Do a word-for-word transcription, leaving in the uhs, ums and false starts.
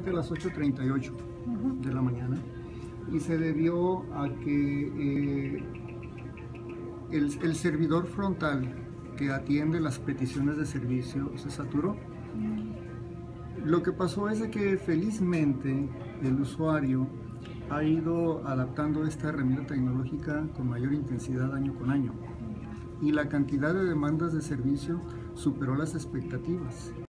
aproximadamente a las ocho treinta y ocho uh-huh. de la mañana, y se debió a que eh, el, el servidor frontal que atiende las peticiones de servicio se saturó. Uh-huh. Lo que pasó es de que felizmente el usuario ha ido adaptando esta herramienta tecnológica con mayor intensidad año con año, y la cantidad de demandas de servicio superó las expectativas.